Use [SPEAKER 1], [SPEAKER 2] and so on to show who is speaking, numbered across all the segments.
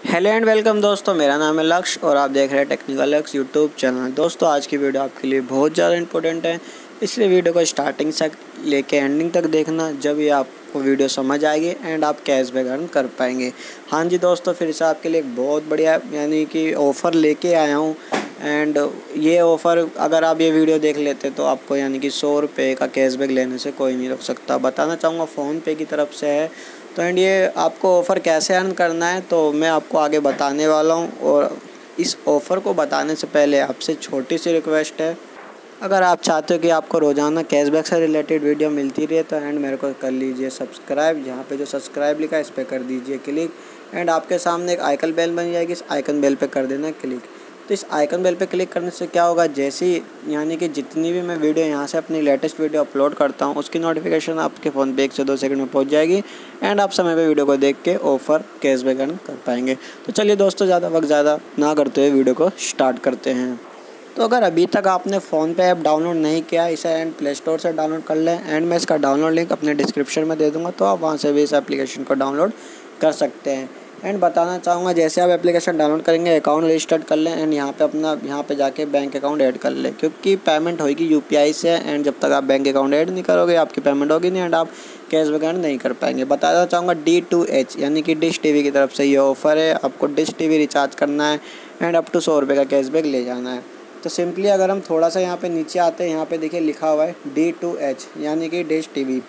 [SPEAKER 1] Hello and welcome दोस्तों, मेरा नाम है लक्ष और आप देख रहे हैं टेक्निकल लक्ष यूट्यूब चैनल। दोस्तों आज की वीडियो आपके लिए बहुत ज़्यादा इंपॉर्टेंट है, इसलिए वीडियो को स्टार्टिंग से लेके एंडिंग तक देखना, जब ये आपको वीडियो समझ आएगी एंड आप कैशबैक अर्न कर पाएंगे। हाँ जी दोस्तों, फिर से आपके लिए एक बहुत बढ़िया यानी कि ऑफ़र लेके आया हूँ। एंड ये ऑफ़र अगर आप ये वीडियो देख लेते तो आपको यानी कि 100 रुपये का कैशबैक लेने से कोई नहीं रोक सकता। बताना चाहूँगा फ़ोनपे की तरफ से है। तो एंड ये आपको ऑफ़र कैसे अर्न करना है तो मैं आपको आगे बताने वाला हूँ। और इस ऑफ़र को बताने से पहले आपसे छोटी सी रिक्वेस्ट है, अगर आप चाहते हो कि आपको रोज़ाना कैशबैक से रिलेटेड वीडियो मिलती रहे तो एंड मेरे को कर लीजिए सब्सक्राइब। यहाँ पे जो सब्सक्राइब लिखा है इस पर कर दीजिए क्लिक। एंड आपके सामने एक आइकन बेल बन जाएगी, इस आइकन बेल पे कर देना क्लिक। तो इस आइकन बेल पे क्लिक करने से क्या होगा, जैसे ही यानी कि जितनी भी मैं वीडियो यहाँ से अपनी लेटेस्ट वीडियो अपलोड करता हूँ उसकी नोटिफिकेशन आपके फ़ोन पे 1 से 2 सेकंड में पहुँच जाएगी एंड आप समय पे वीडियो को देख के ऑफ़र कैशबैक अर्न कर पाएंगे। तो चलिए दोस्तों, ज़्यादा वक्त ज़्यादा ना करते हुए वीडियो को स्टार्ट करते हैं। तो अगर अभी तक आपने फ़ोनपे ऐप डाउनलोड नहीं किया, इसे एंड प्ले स्टोर से डाउनलोड कर लें। एंड मैं इसका डाउनलोड लिंक अपने डिस्क्रिप्शन में दे दूँगा, तो आप वहाँ से भी इस एप्लीकेशन को डाउनलोड कर सकते हैं। एंड बताना चाहूँगा, जैसे आप एप्लीकेशन डाउनलोड करेंगे अकाउंट रजिस्टर्ड कर लें एंड यहाँ पे जाके बैंक अकाउंट ऐड कर लें, क्योंकि पेमेंट होगी UPI से। एंड जब तक आप बैंक अकाउंट ऐड नहीं करोगे आपकी पेमेंट होगी नहीं एंड आप कैशबैक अर्न नहीं कर पाएंगे। बताना चाहूँगा D2H यानी कि डिश TV की तरफ से ये ऑफ़र है। आपको डिश TV रिचार्ज करना है एंड अप टू 100 रुपये का कैशबैक ले जाना है। तो सिंपली अगर हम थोड़ा सा यहाँ पे नीचे आते हैं, यहाँ पे देखिए लिखा हुआ है D2H यानी कि डिश TV।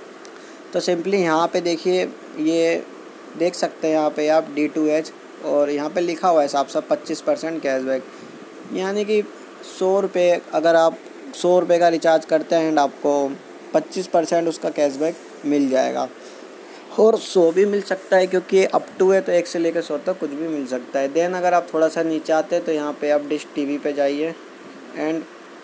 [SPEAKER 1] तो सिंपली यहाँ पे देखिए, ये देख सकते हैं यहाँ पे आप D2H और यहाँ पे लिखा हुआ है साफ साफ 25% कैशबैक, यानी कि 100 रुपये अगर आप 100 रुपये का रिचार्ज करते हैं एंड आपको 25% उसका कैशबैक मिल जाएगा। और 100 भी मिल सकता है क्योंकि अप टू है, तो 1 से लेकर 100 तक कुछ भी मिल सकता है। देन अगर आप थोड़ा सा नीचे आते हैं तो यहाँ पे आप डिश TV पे जाइए एंड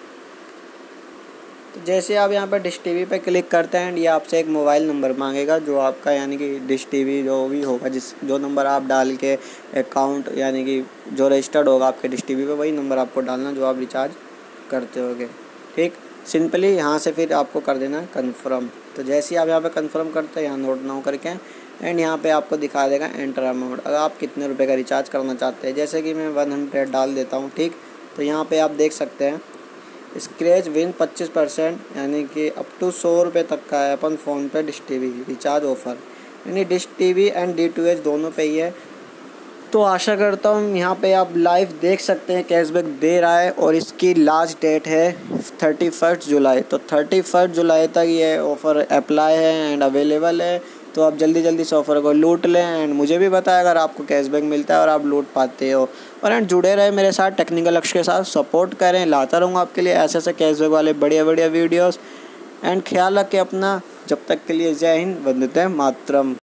[SPEAKER 1] तो जैसे आप यहाँ पर डिश TV पे क्लिक करते हैं एंड ये आपसे एक मोबाइल नंबर मांगेगा, जो आपका यानी कि डिश TV जो भी होगा, जो नंबर आप डाल के अकाउंट यानी कि जो रजिस्टर्ड होगा आपके डिश TV पे, वही नंबर आपको डालना जो आप रिचार्ज करते होगे। ठीक, सिंपली यहाँ से फिर आपको कर देना है कन्फर्म। तो जैसे ही आप यहाँ पे कन्फर्म करते हैं, यहाँ नोट नाउ करके एंड यहाँ पे आपको दिखा देगा एंटर अमाउंट। अगर आप कितने रुपए का रिचार्ज करना चाहते हैं, जैसे कि मैं 100 डाल देता हूँ। ठीक, तो यहाँ पे आप देख सकते हैं स्क्रैच विन 25% यानी कि अप टू 100 रुपये तक का है अपन PhonePe dish TV recharge offer, यानी डिश TV एंड D2H दोनों पे ही है। तो आशा करता हूँ यहाँ पे आप लाइव देख सकते हैं कैशबैक दे रहा है और इसकी लास्ट डेट है 31 जुलाई। तो 31 जुलाई तक ये ऑफ़र अप्लाई है एंड अवेलेबल है। तो आप जल्दी जल्दी से ऑफ़र को लूट लें एंड मुझे भी बताएं अगर आपको कैशबैक मिलता है और आप लूट पाते हो। और एंड जुड़े रहे मेरे साथ, टेक्निकल लक्ष्य के साथ सपोर्ट करें, लाता रहूँगा आपके लिए ऐसे ऐसे कैशबैक वाले बढ़िया बढ़िया वीडियोज़। एंड ख्याल रखें अपना। जब तक के लिए जय हिंद, वंदे मातरम।